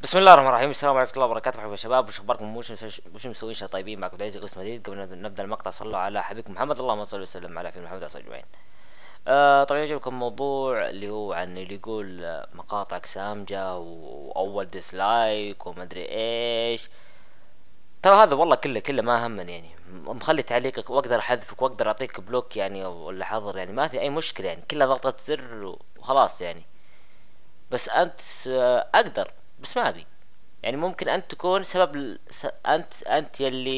بسم الله الرحمن الرحيم. السلام عليكم ورحمة الله وبركاته. مرحبا يا شباب، وش اخباركم؟ وش مسوين؟ شيء طيبين؟ معكم عزيز قسم جديد. قبل أن نبدا المقطع صلوا على حبيبكم محمد، اللهم صل وسلم على سيدنا محمد وعلى اجمعين. طبعا يجيبكم موضوع اللي هو عن اللي يقول مقاطعك سامجة واول ديسلايك ومدري ايش. ترى هذا والله كله ما همني يعني. مخلي تعليقك واقدر احذفك واقدر اعطيك بلوك يعني ولا حظر، يعني ما في اي مشكلة، يعني كلها ضغطة زر وخلاص يعني. بس انت اقدر، بس ما ابي. يعني ممكن انت تكون سبب انت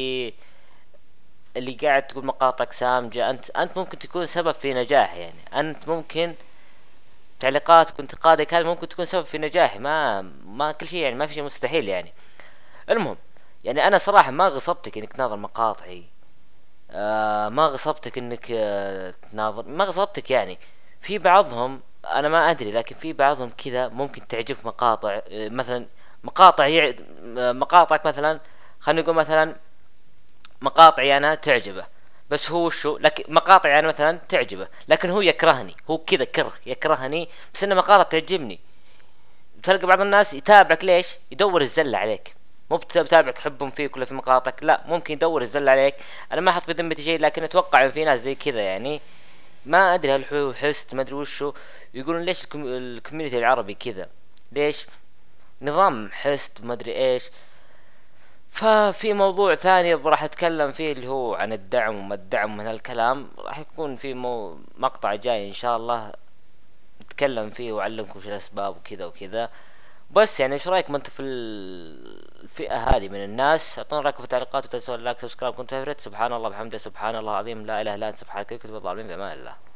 اللي قاعد تقول مقاطعك سامجة. انت ممكن تكون سبب في نجاحي، يعني انت ممكن تعليقاتك وانتقادك هذا ممكن تكون سبب في نجاحي. ما كل شيء يعني، ما في شيء مستحيل يعني. المهم، يعني انا صراحة ما غصبتك انك تناظر مقاطعي. ما غصبتك انك تناظر، ما غصبتك يعني. في بعضهم انا ما ادري، لكن في بعضهم كذا ممكن تعجبك مقاطع، مثلا مقاطع مقاطعك مثلا. خلينا نقول مثلا مقاطعي انا تعجبه، بس هو شو لك مقاطعي انا مثلا تعجبه، لكن هو يكرهني، هو كذا يكرهني، بس ان مقاطع تعجبني. تلقى بعض الناس يتابعك ليش؟ يدور الزلة عليك. مو بتابعك حبهم فيك ولا في مقاطعك، لا، ممكن يدور الزلة عليك. انا ما احط في ذمتي شيء، لكن اتوقع ان في ناس زي كذا يعني. ما ادري هل هو حست، ما ادري وشو. يقولون ليش الكوميونتي العربي كذا؟ ليش؟ نظام حست ما ادري ايش. ففي موضوع ثاني راح اتكلم فيه اللي هو عن الدعم وما الدعم من هالكلام. راح يكون في مقطع جاي ان شاء الله نتكلم فيه واعلمكم وش الاسباب وكذا وكذا. بس يعني ايش رايكم انتم في الفئة هذه من الناس؟ اعطونا رايكم في التعليقات، وتنسوا اللايك سبسكرايب كنت فيفرت. سبحان الله بحمده، سبحان الله العظيم، لا اله الا انت، سبحانك كنت بالظالمين. في امان الله.